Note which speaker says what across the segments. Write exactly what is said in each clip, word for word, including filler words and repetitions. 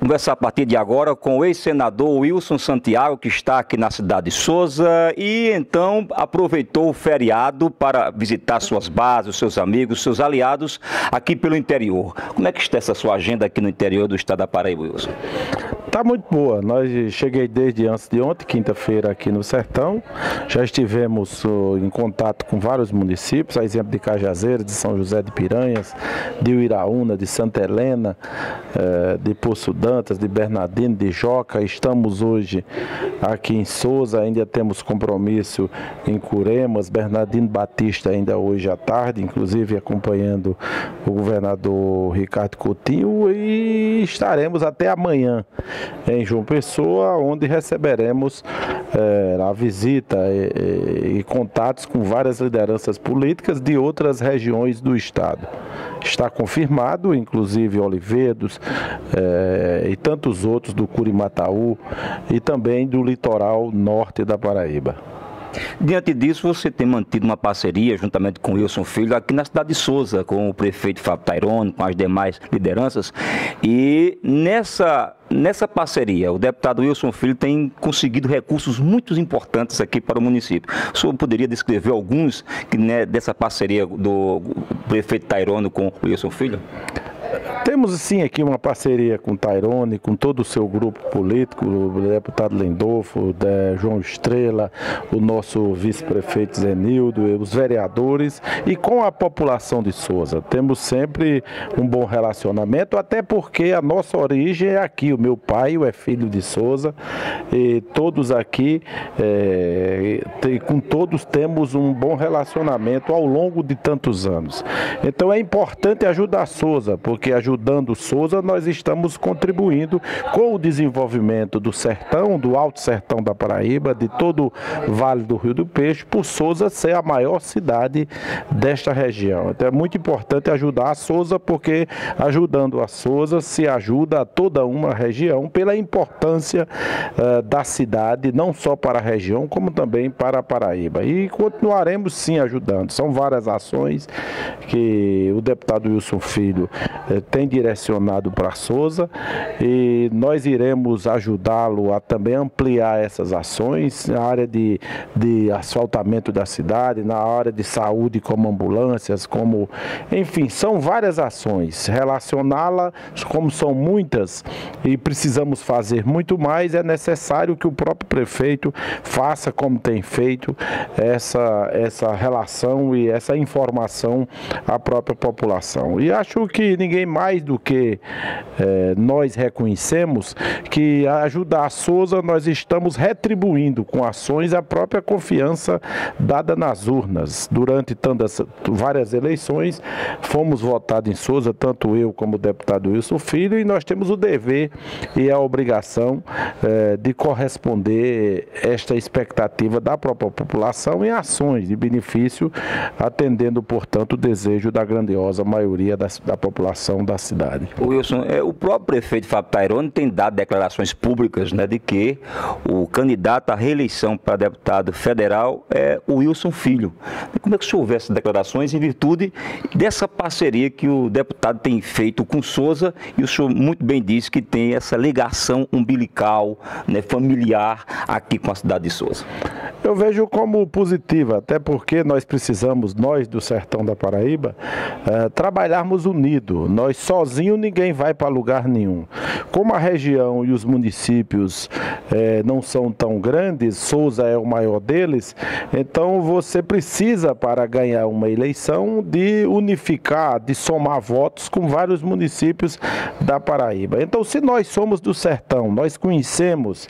Speaker 1: Conversar a partir de agora com o ex-senador Wilson Santiago, que está aqui na cidade de Souza e então aproveitou o feriado para visitar suas bases, seus amigos, seus aliados aqui pelo interior. Como é que está essa sua agenda aqui no interior do estado da Paraíba, Wilson?
Speaker 2: Está muito boa. Nós cheguei desde antes de ontem, quinta-feira, aqui no Sertão. Já estivemos uh, em contato com vários municípios, a exemplo de Cajazeiras, de São José de Piranhas, de Uiraúna, de Santa Helena, uh, de Poço Dantas, de Bernardino, de Joca. Estamos hoje aqui em Souza, ainda temos compromisso em Curemas, Bernardino Batista ainda hoje à tarde, inclusive acompanhando o governador Ricardo Coutinho, e estaremos até amanhã em João Pessoa, onde receberemos é, a visita e, e, e contatos com várias lideranças políticas de outras regiões do estado. Está confirmado, inclusive Olivedos é, e tantos outros do Curimataú e também do litoral norte da Paraíba.
Speaker 1: Diante disso, você tem mantido uma parceria, juntamente com o Wilson Filho, aqui na cidade de Souza, com o prefeito Fábio Tairone, com as demais lideranças. E nessa, nessa parceria, o deputado Wilson Filho tem conseguido recursos muito importantes aqui para o município. O senhor poderia descrever alguns que, né, dessa parceria do prefeito Tairone com o Wilson Filho?
Speaker 2: Temos sim aqui uma parceria com o Tairone, com todo o seu grupo político, o deputado Lendolfo, o João Estrela, o nosso vice-prefeito Zenildo, os vereadores e com a população de Souza. Temos sempre um bom relacionamento, até porque a nossa origem é aqui. O meu pai é filho de Souza e todos aqui, é, tem, com todos temos um bom relacionamento ao longo de tantos anos. Então é importante ajudar Souza, porque ajudando Souza, nós estamos contribuindo com o desenvolvimento do sertão, do Alto Sertão da Paraíba, de todo o Vale do Rio do Peixe, por Souza ser a maior cidade desta região. Então é muito importante ajudar a Souza, porque ajudando a Souza se ajuda a toda uma região pela importância uh, da cidade, não só para a região, como também para a Paraíba. E continuaremos sim ajudando. São várias ações que o deputado Wilson Filho tem direcionado para Souza e nós iremos ajudá-lo a também ampliar essas ações na área de, de asfaltamento da cidade, na área de saúde, como ambulâncias, como, enfim, são várias ações. Relacioná-la, como são muitas e precisamos fazer muito mais, é necessário que o próprio prefeito faça, como tem feito, essa, essa relação e essa informação à própria população. E acho que ninguém mais do que eh, nós reconhecemos que a ajudar a Souza nós estamos retribuindo com ações a própria confiança dada nas urnas. Durante tantas, várias eleições fomos votados em Souza, tanto eu como o deputado Wilson Filho, e nós temos o dever e a obrigação eh, de corresponder esta expectativa da própria população em ações de benefício, atendendo, portanto, o desejo da grandiosa maioria da, da população da cidade.
Speaker 1: Wilson, é, o próprio prefeito Fábio Tairone tem dado declarações públicas, né, de que o candidato à reeleição para deputado federal é o Wilson Filho. E como é que o senhor vê essas declarações em virtude dessa parceria que o deputado tem feito com Souza, e o senhor muito bem disse que tem essa ligação umbilical, né, familiar aqui com a cidade de Souza?
Speaker 2: Eu vejo como positiva, até porque nós precisamos, nós do sertão da Paraíba, eh, trabalharmos unidos. Nós sozinhos ninguém vai para lugar nenhum. Como a região e os municípios eh, não são tão grandes, Souza é o maior deles, então você precisa, para ganhar uma eleição, de unificar, de somar votos com vários municípios da Paraíba. Então, se nós somos do sertão, nós conhecemos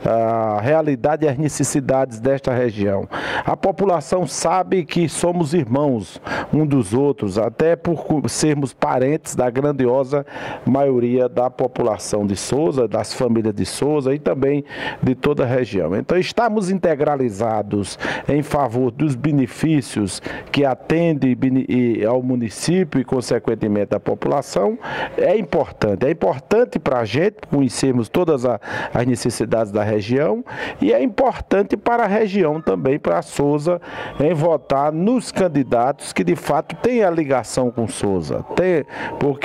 Speaker 2: a realidade e as necessidades desta região. A população sabe que somos irmãos um dos outros, até por sermos parentes da grandiosa maioria da população de Souza, das famílias de Souza e também de toda a região. Então, estamos integralizados em favor dos benefícios que atendem ao município e, consequentemente, à população. É importante. É importante para a gente conhecermos todas as necessidades da região, e é importante para a região também, para a Souza, em votar nos candidatos que de fato têm a ligação com Souza. Tem, porque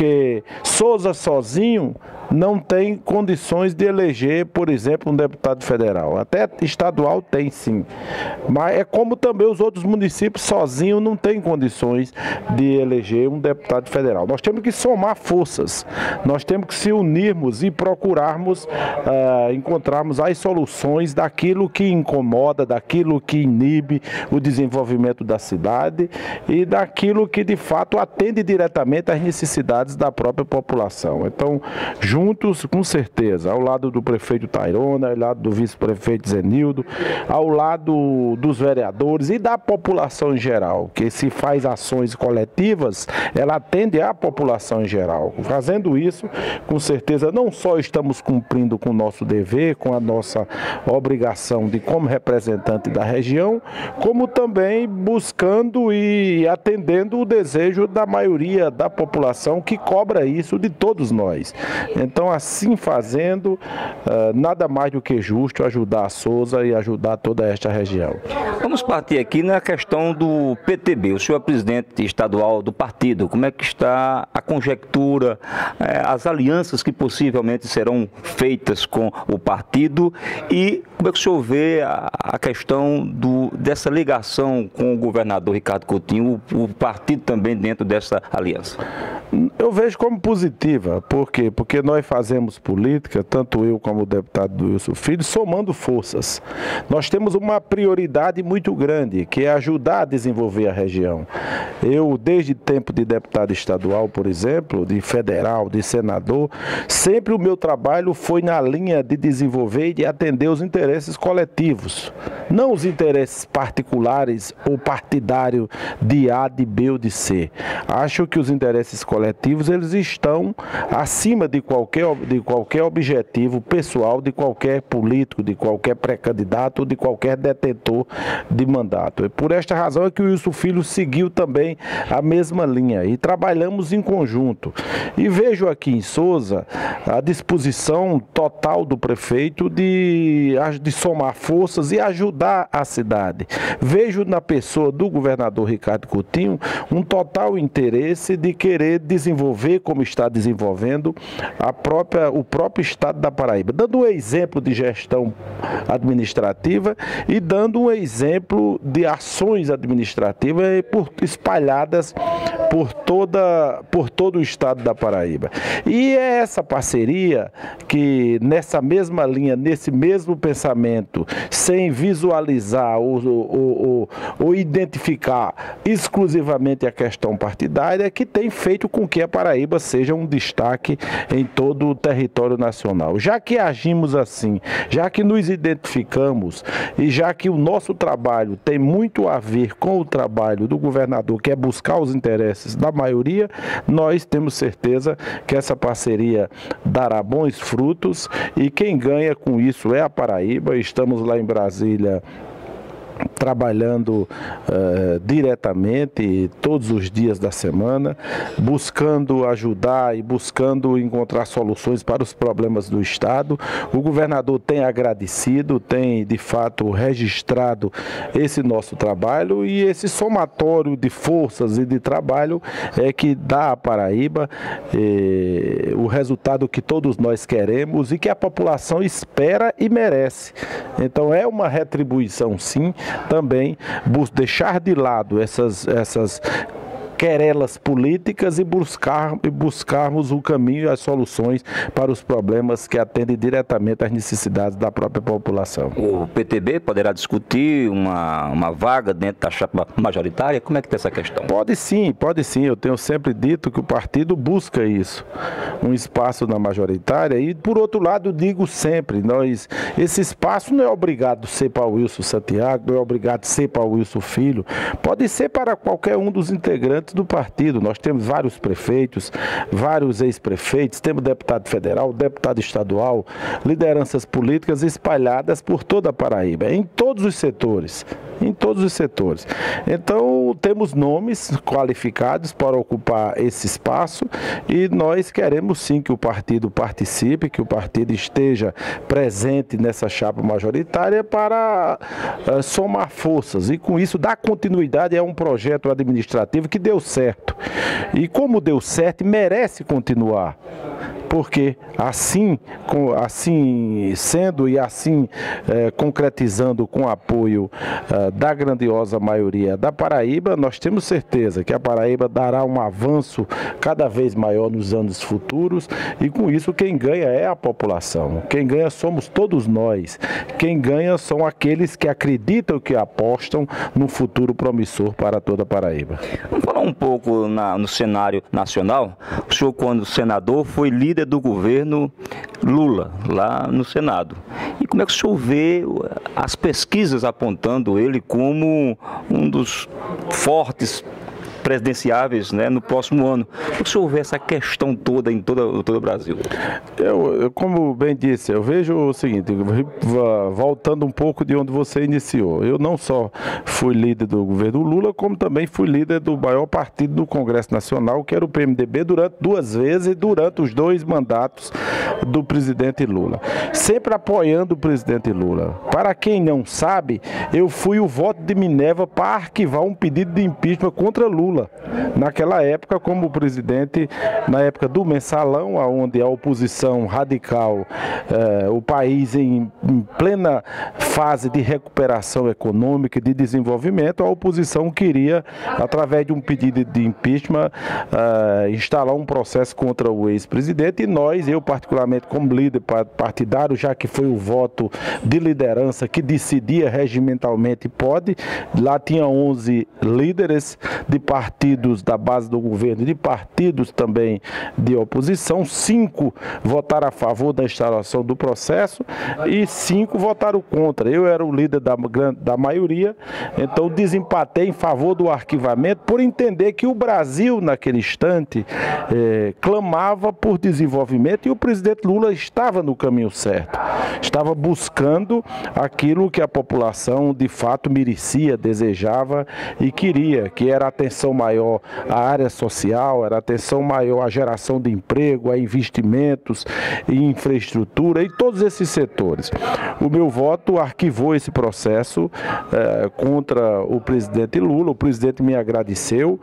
Speaker 2: porque Souza sozinho não tem condições de eleger, por exemplo, um deputado federal. Até estadual tem sim, mas é como também os outros municípios sozinhos não têm condições de eleger um deputado federal. Nós temos que somar forças, nós temos que se unirmos e procurarmos uh, encontrarmos as soluções daquilo que incomoda, daquilo que inibe o desenvolvimento da cidade e daquilo que de fato atende diretamente às necessidades da própria população. Então, juntos, com certeza, ao lado do prefeito Tairone, ao lado do vice-prefeito Zenildo, ao lado dos vereadores e da população em geral, que se faz ações coletivas, ela atende à população em geral. Fazendo isso, com certeza, não só estamos cumprindo com o nosso dever, com a nossa obrigação de como representante da região, como também buscando e atendendo o desejo da maioria da população que cobra isso de todos nós. Então, assim fazendo, nada mais do que justo ajudar a Souza e ajudar toda esta região.
Speaker 1: Vamos partir aqui na questão do P T B. O senhor é presidente estadual do partido. Como é que está a conjectura, as alianças que possivelmente serão feitas com o partido e como é que o senhor vê a, a questão do, dessa ligação com o governador Ricardo Coutinho, o, o partido também dentro dessa aliança?
Speaker 2: Eu vejo como positiva. Por quê? Porque nós fazemos política, tanto eu como o deputado Wilson Filho, somando forças. Nós temos uma prioridade muito grande, que é ajudar a desenvolver a região. Eu, desde tempo de deputado estadual, por exemplo, de federal, de senador, sempre o meu trabalho foi na linha de desenvolver e de atender os interesses coletivos, não os interesses particulares ou partidários de A, de B ou de C. Acho que os interesses coletivos, eles estão acima de qualquer, de qualquer objetivo pessoal, de qualquer político, de qualquer pré-candidato ou de qualquer detentor de mandato. E por esta razão é que o Wilson Filho seguiu também a mesma linha e trabalhamos em conjunto. E vejo aqui em Souza a disposição total do prefeito de, de somar forças e ajudar a cidade. Vejo na pessoa do governador Ricardo Coutinho um total interesse de querer desenvolver, como está desenvolvendo, a própria, o próprio estado da Paraíba, dando um exemplo de gestão administrativa e dando um exemplo de ações administrativas por, espalhadas por, toda, por todo o estado da Paraíba. E é essa parceria que, nessa mesma linha, nesse mesmo pensamento, sem visualizar ou, ou, ou, ou identificar exclusivamente a questão partidária, que tem feito com que a Paraíba seja um destaque em todo o território nacional. Já que agimos assim, já que nos identificamos e já que o nosso trabalho tem muito a ver com o trabalho do governador, que é buscar os interesses da maioria, nós temos certeza que essa parceria dará bons frutos e quem ganha com isso é a Paraíba. Estamos lá em Brasília trabalhando uh, diretamente todos os dias da semana, buscando ajudar e buscando encontrar soluções para os problemas do Estado. O governador tem agradecido, tem de fato registrado esse nosso trabalho e esse somatório de forças e de trabalho é que dá à Paraíba eh, o resultado que todos nós queremos e que a população espera e merece. Então é uma retribuição sim, também deixar de lado essas, essas querelas políticas e, buscar, e buscarmos o caminho e as soluções para os problemas que atendem diretamente às necessidades da própria população.
Speaker 1: O P T B poderá discutir uma, uma vaga dentro da chapa majoritária? Como é que está essa questão?
Speaker 2: Pode sim, pode sim. Eu tenho sempre dito que o partido busca isso, um espaço na majoritária e, por outro lado, digo sempre, nós, esse espaço não é obrigado a ser para o Wilson Santiago, não é obrigado a ser para o Wilson Filho, pode ser para qualquer um dos integrantes do partido. Nós temos vários prefeitos, vários ex-prefeitos, temos deputado federal, deputado estadual, lideranças políticas espalhadas por toda a Paraíba, em todos os setores. em todos os setores. Então, temos nomes qualificados para ocupar esse espaço e nós queremos sim que o partido participe, que o partido esteja presente nessa chapa majoritária para uh, somar forças e com isso dar continuidade a um projeto administrativo que deu certo. E como deu certo, merece continuar. Porque assim, assim sendo e assim eh, concretizando com o apoio eh, da grandiosa maioria da Paraíba, nós temos certeza que a Paraíba dará um avanço cada vez maior nos anos futuros e com isso quem ganha é a população, quem ganha somos todos nós, quem ganha são aqueles que acreditam, que apostam no futuro promissor para toda a Paraíba.
Speaker 1: Vamos falar um pouco na, no cenário nacional. O senhor, quando senador, foi líder do governo Lula, lá no Senado. E como é que o senhor vê as pesquisas apontando ele como um dos fortes presidenciáveis, né, no próximo ano? Como o senhor vê essa questão toda em todo, todo o Brasil?
Speaker 2: Eu, eu, como bem disse, eu vejo o seguinte, voltando um pouco de onde você iniciou, eu não só fui líder do governo Lula, como também fui líder do maior partido do Congresso Nacional, que era o P M D B, durante duas vezes, durante os dois mandatos do presidente Lula. Sempre apoiando o presidente Lula. Para quem não sabe, eu fui o voto de Minerva para arquivar um pedido de impeachment contra Lula. Naquela época, como presidente, na época do mensalão, onde a oposição radical, eh, o país em, em plena fase de recuperação econômica e de desenvolvimento, a oposição queria, através de um pedido de impeachment, eh, instalar um processo contra o ex-presidente e nós, eu particularmente como líder partidário, já que foi o voto de liderança que decidia regimentalmente, pode, lá tinha onze líderes de partidos da base do governo e de partidos também de oposição, cinco votaram a favor da instalação do processo e cinco votaram contra. Eu era o líder da, da maioria, então desempatei em favor do arquivamento por entender que o Brasil, naquele instante, eh, clamava por desenvolvimento e o presidente Lula estava no caminho certo, estava buscando aquilo que a população de fato merecia, desejava e queria, que era a atenção maior à área social, era atenção maior à geração de emprego, a investimentos em infraestrutura e todos esses setores. O meu voto arquivou esse processo eh, contra o presidente Lula, o presidente me agradeceu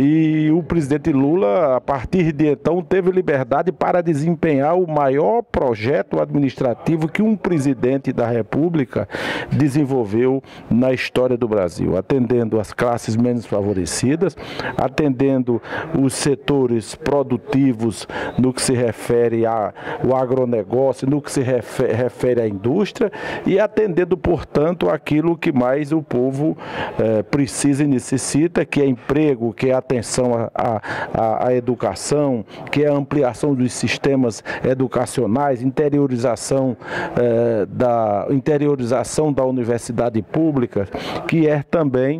Speaker 2: e o presidente Lula, a partir de então, teve liberdade para desempenhar o maior projeto administrativo que um presidente da República desenvolveu na história do Brasil, atendendo as classes menos favorecidas, atendendo os setores produtivos no que se refere ao agronegócio, no que se refere, refere à indústria e atendendo, portanto, aquilo que mais o povo eh, precisa e necessita, que é emprego, que é atenção à, à, à educação, que é a ampliação dos sistemas educacionais, interiorização, eh, da, interiorização da universidade pública, que é também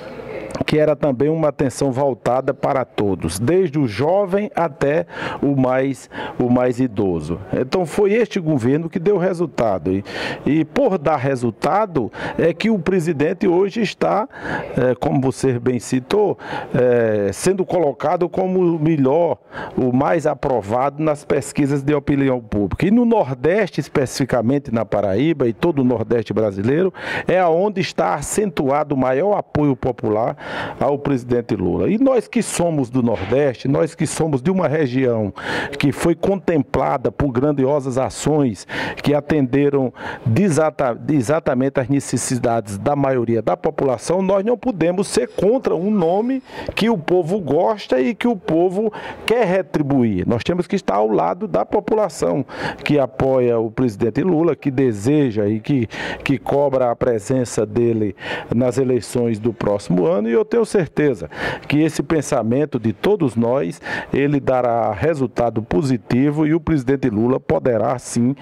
Speaker 2: que era também uma atenção voltada para todos, desde o jovem até o mais, o mais idoso. Então foi este governo que deu resultado e, e por dar resultado é que o presidente hoje está, é, como você bem citou, é, sendo colocado como o melhor, o mais aprovado nas pesquisas de opinião pública. E no Nordeste, especificamente na Paraíba e todo o Nordeste brasileiro, é onde está acentuado o maior apoio popular ao presidente Lula. E nós que somos do Nordeste, nós que somos de uma região que foi contemplada por grandiosas ações que atenderam desata, exatamente as necessidades da maioria da população, nós não podemos ser contra um nome que o povo gosta e que o povo quer retribuir. Nós temos que estar ao lado da população que apoia o presidente Lula, que deseja e que, que cobra a presença dele nas eleições do próximo ano, e eu tenho certeza que esse pensamento de todos nós, ele dará resultado positivo e o presidente Lula poderá sim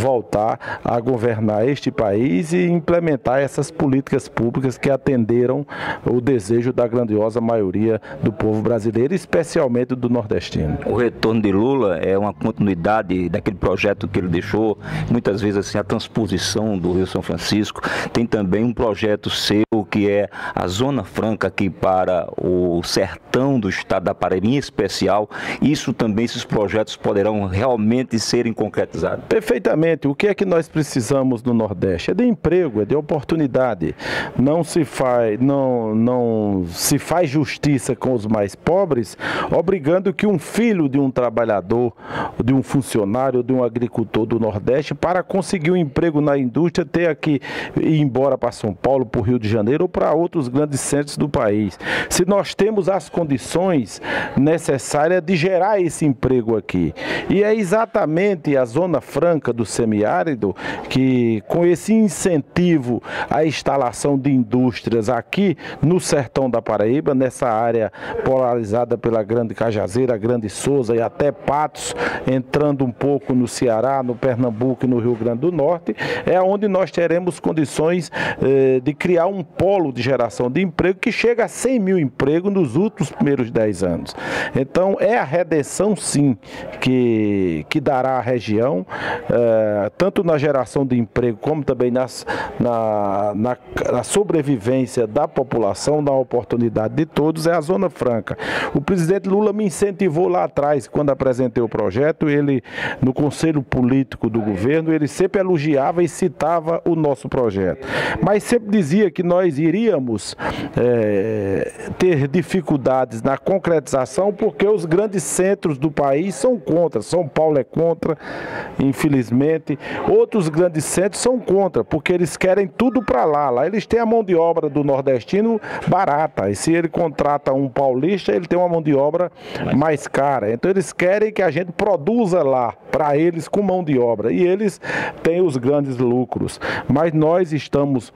Speaker 2: voltar a governar este país e implementar essas políticas públicas que atenderam o desejo da grandiosa maioria do povo brasileiro, especialmente do nordestino.
Speaker 1: O retorno de Lula é uma continuidade daquele projeto que ele deixou, muitas vezes assim, a transposição do Rio São Francisco. Tem também um projeto seu porque é a Zona Franca aqui para o sertão do estado da Paraíba, em especial, isso também, esses projetos poderão realmente serem concretizados?
Speaker 2: Perfeitamente. O que é que nós precisamos no Nordeste? É de emprego, é de oportunidade. Não se faz, não, não se faz justiça com os mais pobres, obrigando que um filho de um trabalhador, de um funcionário, de um agricultor do Nordeste, para conseguir um emprego na indústria, tenha que ir embora para São Paulo, para o Rio de Janeiro ou para outros grandes centros do país. Se nós temos as condições necessárias de gerar esse emprego aqui. E é exatamente a Zona Franca do semiárido que, com esse incentivo à instalação de indústrias aqui no sertão da Paraíba, nessa área polarizada pela Grande Cajazeira, Grande Souza e até Patos, entrando um pouco no Ceará, no Pernambuco e no Rio Grande do Norte, é onde nós teremos condições eh, de criar um polo de geração de emprego que chega a cem mil empregos nos últimos primeiros dez anos. Então, é a redenção, sim, que, que dará à região, eh, tanto na geração de emprego, como também nas, na, na, na sobrevivência da população, na oportunidade de todos, é a Zona Franca. O presidente Lula me incentivou lá atrás, quando apresentei o projeto, ele, no Conselho Político do governo, ele sempre elogiava e citava o nosso projeto. Mas sempre dizia que nós iríamos é, ter dificuldades na concretização, porque os grandes centros do país são contra. São Paulo é contra, infelizmente. Outros grandes centros são contra, porque eles querem tudo para lá. Lá eles têm a mão de obra do nordestino barata. E se ele contrata um paulista, ele tem uma mão de obra mais cara. Então eles querem que a gente produza lá para eles com mão de obra. E eles têm os grandes lucros. Mas nós estamos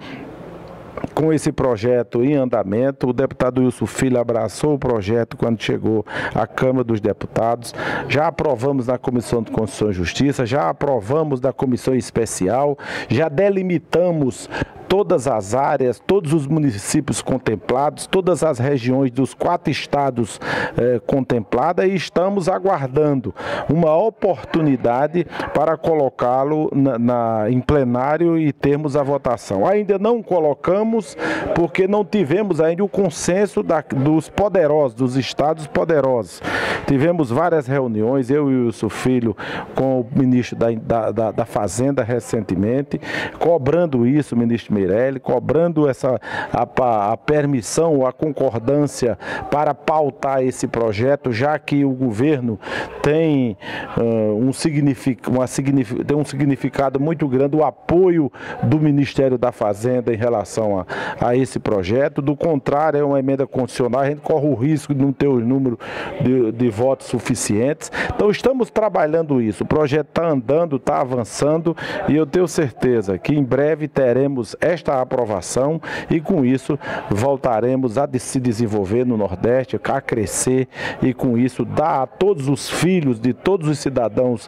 Speaker 2: com esse projeto em andamento. O deputado Wilson Filho abraçou o projeto quando chegou à Câmara dos Deputados. Já aprovamos na Comissão de Constituição e Justiça, já aprovamos na Comissão Especial, já delimitamos todas as áreas, todos os municípios contemplados, todas as regiões dos quatro estados eh, contempladas, e estamos aguardando uma oportunidade para colocá-lo na, na, em plenário e termos a votação. Ainda não colocamos porque não tivemos ainda o consenso da, dos poderosos, dos estados poderosos. Tivemos várias reuniões, eu e o Wilson Filho, com o ministro da, da, da Fazenda recentemente, cobrando isso, o ministro Meirelli, cobrando essa, a, a permissão, a concordância para pautar esse projeto, já que o governo tem, uh, um, signific, uma, tem um significado muito grande, o apoio do Ministério da Fazenda em relação a, a esse projeto. Do contrário, é uma emenda condicional, a gente corre o risco de não ter o número de, de votos suficientes. Então estamos trabalhando isso, o projeto está andando, está avançando, e eu tenho certeza que em breve teremos esta aprovação e com isso voltaremos a se desenvolver no Nordeste, a crescer, e com isso dar a todos os filhos de todos os cidadãos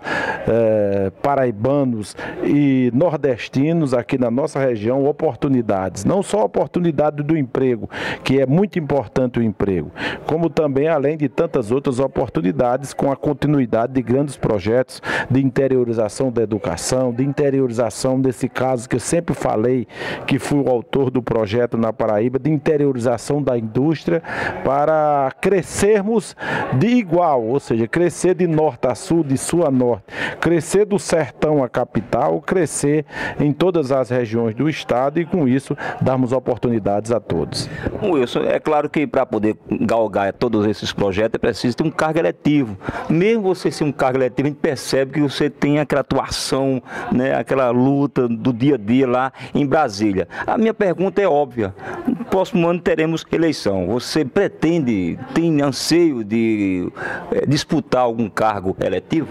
Speaker 2: eh, paraibanos e nordestinos aqui na nossa região oportunidades, não só a oportunidade do emprego, que é muito importante o emprego, como também além de tantas outras oportunidades com a continuidade de grandes projetos de interiorização da educação, de interiorização desse caso que eu sempre falei, que fui o autor do projeto na Paraíba, de interiorização da indústria, para crescermos de igual, ou seja, crescer de norte a sul, de sul a norte, crescer do sertão à capital, crescer em todas as regiões do estado e com isso darmos oportunidades a todos.
Speaker 1: Wilson, é claro que para poder galgar todos esses projetos é preciso ter um cargo eletivo. Mesmo você ser um cargo eletivo, a gente percebe que você tem aquela atuação, né, aquela luta do dia a dia lá em Brasília. A minha pergunta é óbvia. No próximo ano teremos eleição. Você pretende, tem anseio de é, disputar algum cargo eletivo?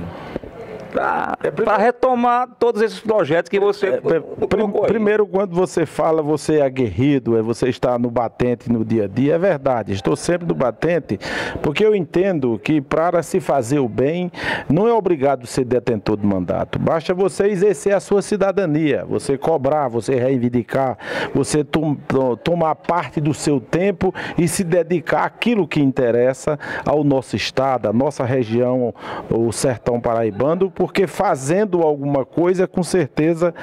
Speaker 1: Para retomar todos esses projetos que você... É,
Speaker 2: prim, primeiro, quando você fala, você é aguerrido, é, você está no batente no dia a dia, é verdade, estou sempre no batente, porque eu entendo que para se fazer o bem, não é obrigado ser detentor do mandato, basta você exercer a sua cidadania, você cobrar, você reivindicar, você tom, tomar parte do seu tempo e se dedicar àquilo que interessa ao nosso estado, à nossa região, o sertão paraibano, porque fazendo alguma coisa, com certeza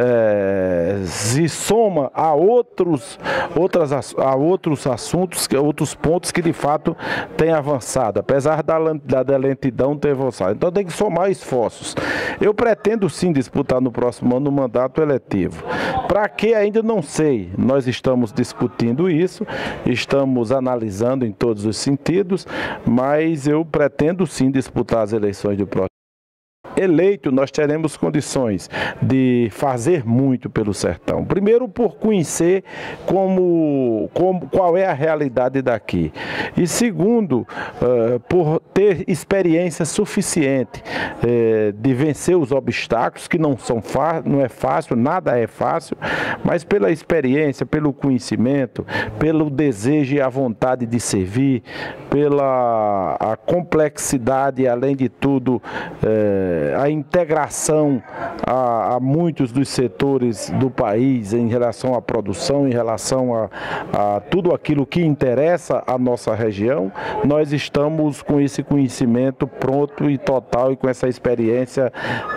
Speaker 2: é, se soma a outros, outras, a outros assuntos, outros pontos que de fato têm avançado, apesar da, da, da lentidão ter avançado. Então tem que somar esforços. Eu pretendo sim disputar no próximo ano o mandato eletivo. Para que ainda não sei, nós estamos discutindo isso, estamos analisando em todos os sentidos, mas eu pretendo sim disputar as eleições do próximo. Eleito, nós teremos condições de fazer muito pelo sertão. Primeiro, por conhecer como, como, qual é a realidade daqui. E segundo, uh, por ter experiência suficiente uh, de vencer os obstáculos, que não são não é fácil, nada é fácil, mas pela experiência, pelo conhecimento, pelo desejo e a vontade de servir, pela a complexidade, além de tudo, uh, a integração a, a muitos dos setores do país em relação à produção, em relação a, a tudo aquilo que interessa a nossa região, nós estamos com esse conhecimento pronto e total e com essa experiência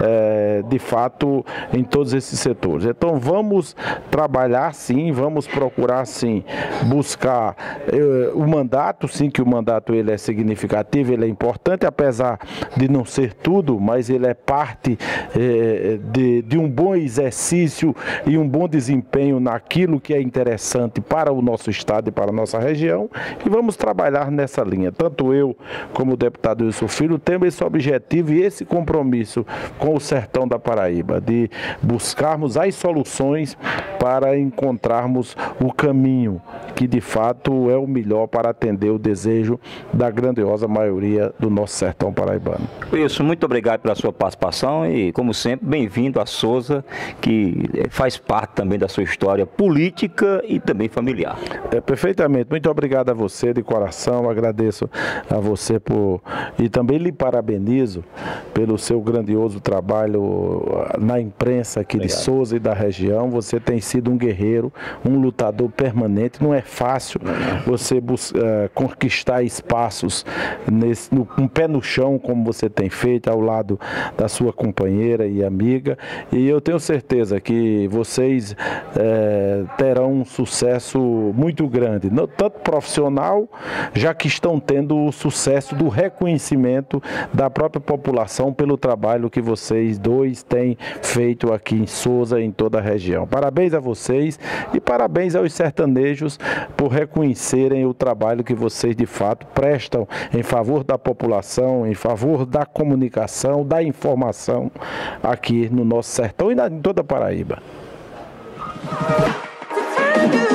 Speaker 2: é, de fato em todos esses setores. Então vamos trabalhar sim, vamos procurar sim buscar é, o mandato, sim que o mandato ele é significativo, ele é importante, apesar de não ser tudo, mas ele é parte eh, de, de um bom exercício e um bom desempenho naquilo que é interessante para o nosso estado e para a nossa região, e vamos trabalhar nessa linha. Tanto eu como o deputado Wilson Filho temos esse objetivo e esse compromisso com o sertão da Paraíba, de buscarmos as soluções para encontrarmos o caminho que de fato é o melhor para atender o desejo da grandiosa maioria do nosso sertão paraibano.
Speaker 1: Wilson, muito obrigado pela sua participação e, como sempre, bem-vindo a Souza, que faz parte também da sua história política e também familiar.
Speaker 2: É, perfeitamente. Muito obrigado a você de coração, agradeço a você por e também lhe parabenizo pelo seu grandioso trabalho na imprensa aqui obrigado. De Souza e da região. Você tem sido um guerreiro, um lutador permanente. Não é fácil você buscar, uh, conquistar espaços nesse, no, um pé no chão, como você tem feito ao lado da sua companheira e amiga, e eu tenho certeza que vocês é, terão um sucesso muito grande, não, tanto profissional, já que estão tendo o sucesso do reconhecimento da própria população pelo trabalho que vocês dois têm feito aqui em Souza e em toda a região. Parabéns a vocês e parabéns aos sertanejos por reconhecerem o trabalho que vocês de fato prestam em favor da população, em favor da comunicação, da informação aqui no nosso sertão e em toda a Paraíba.